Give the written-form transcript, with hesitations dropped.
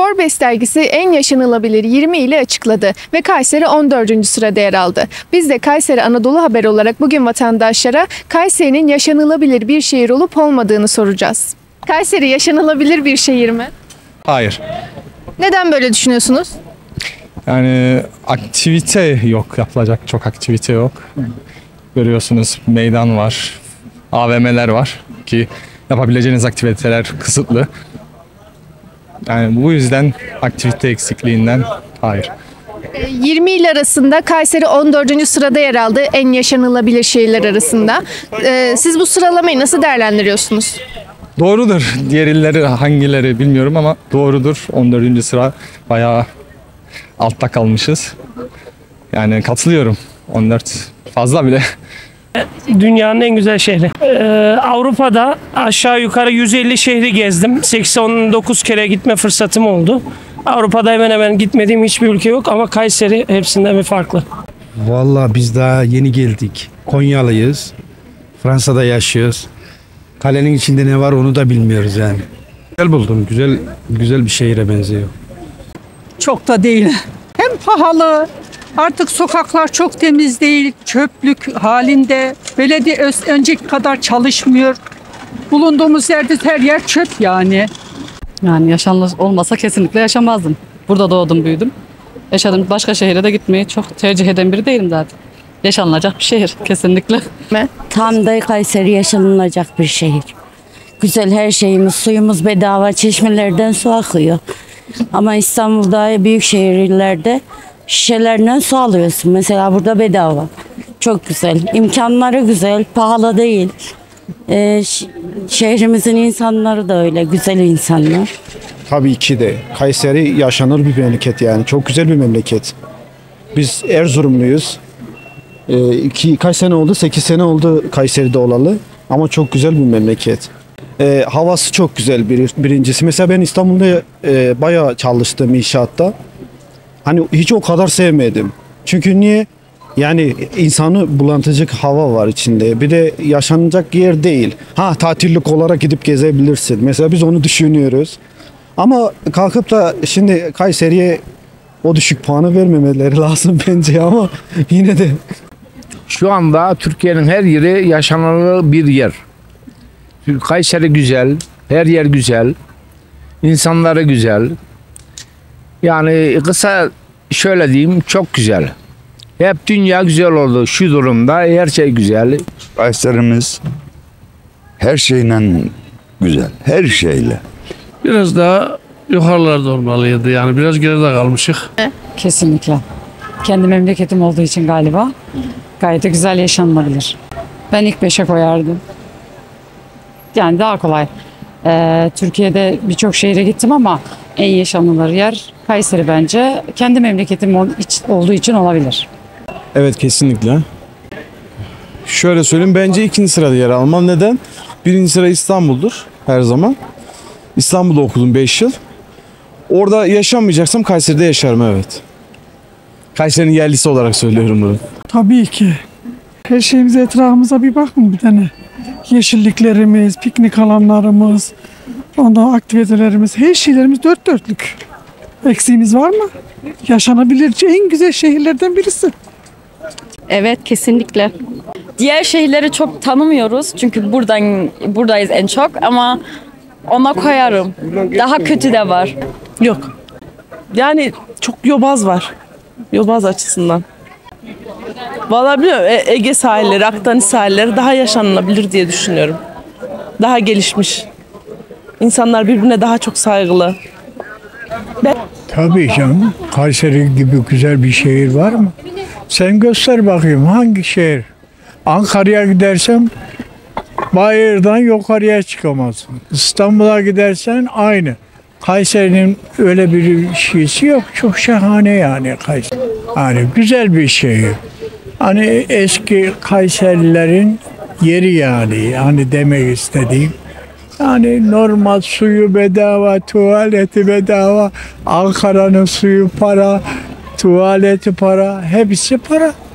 Forbes dergisi en yaşanılabilir 20 ili açıkladı ve Kayseri 14. sırada yer aldı. Biz de Kayseri Anadolu Haber olarak bugün vatandaşlara Kayseri'nin yaşanılabilir bir şehir olup olmadığını soracağız. Kayseri yaşanılabilir bir şehir mi? Hayır. Neden böyle düşünüyorsunuz? Yani aktivite yok, yapılacak çok aktivite yok. Görüyorsunuz meydan var, AVM'ler var ki yapabileceğiniz aktiviteler kısıtlı. Yani bu yüzden aktivite eksikliğinden hayır. 20 il arasında Kayseri 14. sırada yer aldı en yaşanılabilir şehirler arasında. Siz bu sıralamayı nasıl değerlendiriyorsunuz? Doğrudur. Diğer illeri hangileri bilmiyorum ama doğrudur. 14. sıra bayağı altta kalmışız. Yani katılıyorum. 14 fazla bile. Dünyanın en güzel şehri. Avrupa'da aşağı yukarı 150 şehri gezdim. 89 kere gitme fırsatım oldu. Avrupa'da hemen hemen gitmediğim hiçbir ülke yok ama Kayseri hepsinden bir farklı. Vallahi biz daha yeni geldik. Konyalıyız. Fransa'da yaşıyoruz. Kalenin içinde ne var onu da bilmiyoruz yani. Güzel buldum. Güzel bir şehire benziyor. Çok da değil. Hem pahalı, artık sokaklar çok temiz değil, çöplük halinde. Belediye önceki kadar çalışmıyor. Bulunduğumuz yerde her yer çöp yani. Yani yaşanılır olmasa kesinlikle yaşamazdım. Burada doğdum, büyüdüm. Yaşadım. Başka şehire de gitmeyi çok tercih eden biri değilim zaten. Yaşanılacak bir şehir kesinlikle. Tam da Kayseri yaşanılacak bir şehir. Güzel, her şeyimiz, suyumuz bedava, çeşmelerden su akıyor. Ama İstanbul'da, büyük şehirlerde şişelerden su alıyorsun. Mesela burada bedava. Çok güzel. İmkanları güzel, pahalı değil. Şehrimizin insanları da öyle, güzel insanlar. Tabii ki de. Kayseri yaşanır bir memleket yani. Çok güzel bir memleket. Biz Erzurumluyuz. Kaç sene oldu? 8 sene oldu Kayseri'de olalı. Ama çok güzel bir memleket. Havası çok güzel birincisi. Mesela ben İstanbul'da bayağı çalıştım inşaatta. Hani hiç o kadar sevmedim. Çünkü niye? Yani insanı bulantıcık hava var içinde. Bir de yaşanacak yer değil. Tatillik olarak gidip gezebilirsin. Mesela biz onu düşünüyoruz. Ama kalkıp da şimdi Kayseri'ye o düşük puanı vermemeleri lazım bence ama yine de. Şu anda Türkiye'nin her yeri yaşanılı bir yer. Kayseri güzel, her yer güzel, insanları güzel. Yani kısa şöyle diyeyim, çok güzel. Hep dünya güzel oldu şu durumda, her şey güzel. Kayseri'miz her şeyle güzel, her şeyle. Biraz daha yukarılarda olmalıydı yani biraz geride kalmışık. Kesinlikle. Kendi memleketim olduğu için galiba gayet de güzel yaşanılabilir. Ben ilk 5'e koyardım. Yani daha kolay. Türkiye'de birçok şehre gittim ama en yaşanılır yer Kayseri bence. Kendi memleketim olduğu için olabilir. Evet, kesinlikle. Şöyle söyleyeyim, bence 2. sırada yer almam. Neden? 1. sıra İstanbul'dur her zaman. İstanbul'da okudum 5 yıl. Orada yaşamayacaksam Kayseri'de yaşarım, evet. Kayseri'nin yerlisi olarak söylüyorum bunu. Tabii ki. Her şeyimize, etrafımıza bir bakın bir tane. Yeşilliklerimiz, piknik alanlarımız, ondan aktivitelerimiz, her şeylerimiz dört dörtlük. Eksiğimiz var mı? Yaşanabilir en güzel şehirlerden birisi. Evet, kesinlikle. Diğer şehirleri çok tanımıyoruz çünkü buradayız en çok ama ona koyarım. Daha kötü de var. Yok. Yani çok yobaz var. Yobaz açısından. Vallahi bilmiyorum, Ege sahilleri, Akdeniz sahilleri daha yaşanılabilir diye düşünüyorum. Daha gelişmiş. İnsanlar birbirine daha çok saygılı. Tabii canım. Kayseri gibi güzel bir şehir var mı? Sen göster bakayım hangi şehir? Ankara'ya gidersen Bayır'dan yukarıya çıkamazsın. İstanbul'a gidersen aynı. Kayseri'nin öyle bir şeysi yok. Çok şahane yani Kayseri. Yani güzel bir şehir. Hani eski Kayserilerin yeri yani. Hani demek istediğim. Yani normal suyu bedava, tuvaleti bedava, Ankara'nın suyu para, tuvaleti para, hepsi para.